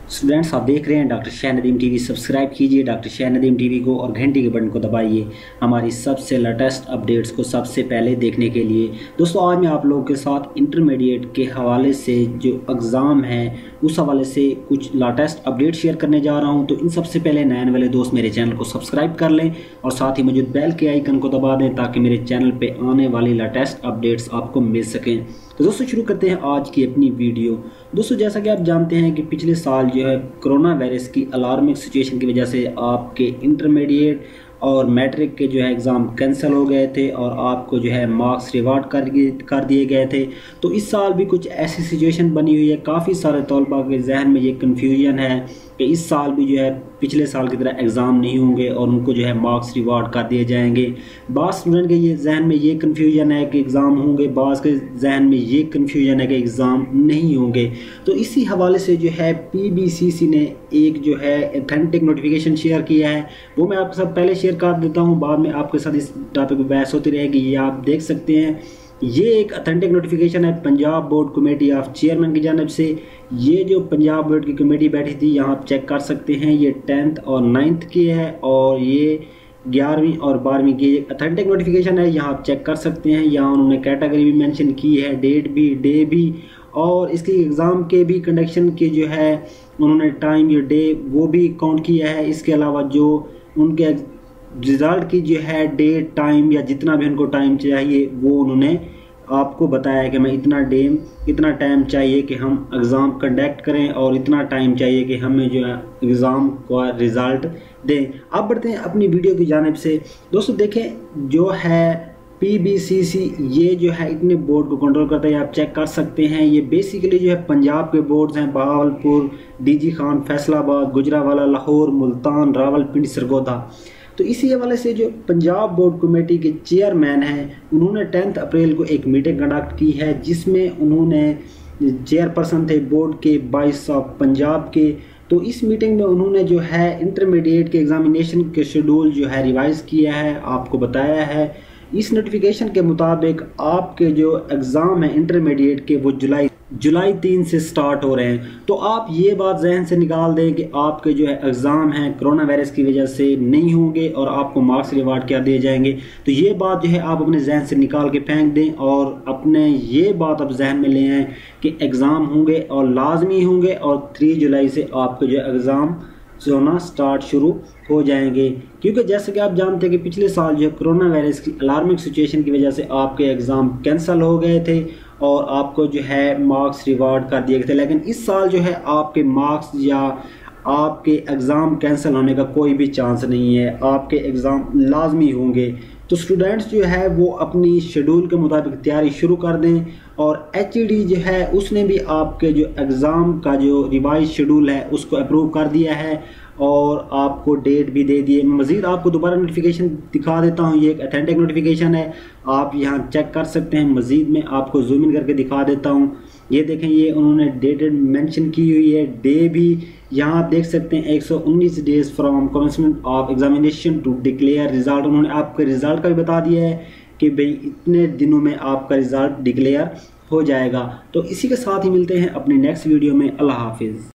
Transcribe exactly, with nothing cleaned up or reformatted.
Students, आप देख रहे हैं doctor Shah Nadeem TV. Subscribe कीजिए डॉक्टर शाह नदीम टीवी को और घंटी के बटन को दबाइए हमारी सबसे लेटेस्ट अपडेट्स को सबसे पहले देखने के लिए। दोस्तों, आज मैं आप लोगों के साथ इंटरमीडिएट के हवाले से जो एग्ज़ाम है उस हवाले से कुछ लेटेस्ट अपडेट शेयर करने जा रहा हूं। तो इन सबसे पहले नए वाले दोस्त मेरे चैनल को सब्सक्राइब कर लें और साथ ही मौजूद बेल के आइकन को दबा दें ताकि मेरे चैनल पर आने वाली लेटेस्ट अपडेट्स आपको मिल सकें। तो दोस्तों, शुरू करते हैं आज की अपनी वीडियो। दोस्तों, जैसा कि आप जानते हैं कि पिछले साल जो है कोरोना वायरस की अलार्मिंग सिचुएशन की वजह से आपके इंटरमीडिएट और मैट्रिक के जो है एग्ज़ाम कैंसिल हो गए थे और आपको जो है मार्क्स रिवार्ड कर कर दिए गए थे। तो इस साल भी कुछ ऐसी सिचुएशन बनी हुई है। काफ़ी सारे तलबा के जहन में ये कन्फ्यूजन है कि इस साल भी जो है पिछले साल की तरह एग्ज़ाम नहीं होंगे और उनको जो है मार्क्स रिवार्ड कर दिए जाएंगे। बाज़ स्टूडेंट के ये जहन में ये कन्फ्यूजन है कि एग्ज़ाम होंगे, बाज़ के जहन में ये कन्फ्यूजन है कि एग्ज़ाम नहीं होंगे। तो इसी हवाले से जो है पी बी सी सी ने एक जो है ऑथेंटिक नोटिफिकेशन शेयर किया है, वो मैं आपके साथ पहले शेयर कर देता हूँ, बाद में आपके साथ इस टॉपिक पर बहस होती रहेगी। ये आप देख सकते हैं, ये एक ऑथेंटिक नोटिफिकेशन है Punjab board committee of chairman की जानिब से। ये जो पंजाब बोर्ड की कमेटी बैठी थी, यहाँ आप चेक कर सकते हैं, ये टेंथ और नाइन्थ की है और ये ग्यारहवीं और बारहवीं की ऑथेंटिक नोटिफिकेशन है। यहाँ आप चेक कर सकते हैं, यहाँ उन्होंने कैटेगरी भी मेंशन की है, डेट भी, डे भी, और इसके एग्ज़ाम के भी कंडक्शन के जो है उन्होंने टाइम या डे वो भी काउंट किया है। इसके अलावा जो उनके रिज़ल्ट की जो है डेट, टाइम या जितना भी उनको टाइम चाहिए वो उन्होंने आपको बताया कि मैं इतना डेम इतना टाइम चाहिए कि हम एग्ज़ाम कंडक्ट करें और इतना टाइम चाहिए कि हमें जो है एग्ज़ाम का रिज़ल्ट दें। अब बढ़ते हैं अपनी वीडियो की जानिब से। दोस्तों देखें, जो है पी बी सी सी ये जो है इतने बोर्ड को कंट्रोल करता है, आप चेक कर सकते हैं। ये बेसिकली जो है पंजाब के बोर्ड्स हैं, बहावलपुर, डी जी खान, फैसलाबाद, गुजरावाला, लाहौर, मुल्तान, रावलपिंडी, सरगोधा। तो इसी हवाले से जो पंजाब बोर्ड कमेटी के चेयरमैन हैं, उन्होंने टेंथ अप्रैल को एक मीटिंग कंडक्ट की है जिसमें उन्होंने चेयरपर्सन थे बोर्ड के बाईस ऑफ पंजाब के। तो इस मीटिंग में उन्होंने जो है इंटरमीडिएट के एग्जामिनेशन के शेड्यूल जो है रिवाइज किया है, आपको बताया है। इस नोटिफिकेशन के मुताबिक आपके जो एग्ज़ाम है इंटरमीडिएट के वो जुलाई जुलाई तीन से स्टार्ट हो रहे हैं। तो आप ये बात जहन से निकाल दें कि आपके जो है एग्ज़ाम हैं कोरोना वायरस की वजह से नहीं होंगे और आपको मार्क्स रिवार्ड क्या दिए जाएंगे। तो ये बात जो है आप अपने जहन से निकाल के फेंक दें और अपने ये बात आप जहन में ले आएँ कि एग्ज़ाम होंगे और लाजमी होंगे और तीन जुलाई से आपके जो एग्ज़ाम होना स्टार्ट शुरू हो जाएंगे। क्योंकि जैसे कि आप जानते हैं कि पिछले साल जो कोरोना वायरस की अलार्मिंग सिचुएशन की वजह से आपके एग्ज़ाम कैंसिल हो गए थे और आपको जो है मार्क्स रिवार्ड कर दिए गए थे। लेकिन इस साल जो है आपके मार्क्स या आपके एग्ज़ाम कैंसिल होने का कोई भी चांस नहीं है, आपके एग्ज़ाम लाजमी होंगे। तो स्टूडेंट्स जो है वो अपनी शेड्यूल के मुताबिक तैयारी शुरू कर दें। और एच ई डी जो है उसने भी आपके जो एग्ज़ाम का जो रिवाइज शेड्यूल है उसको अप्रूव कर दिया है और आपको डेट भी दे दिए। मज़ीद आपको दोबारा नोटिफिकेशन दिखा देता हूँ, ये एक ऑथेंटिक नोटिफिकेशन है, आप यहाँ चेक कर सकते हैं। मज़ीद में आपको जूम इन करके दिखा देता हूँ। ये देखें, ये उन्होंने डेटेड मेंशन की हुई है, डे भी यहाँ आप देख सकते हैं, एक सौ उन्नीस days from commencement of examination to declare result. उन्होंने आपके रिज़ल्ट का भी बता दिया है कि भाई इतने दिनों में आपका रिज़ल्ट डिक्लेयर हो जाएगा। तो इसी के साथ ही मिलते हैं अपनी नेक्स्ट वीडियो में। अल्लाह हाफिज़।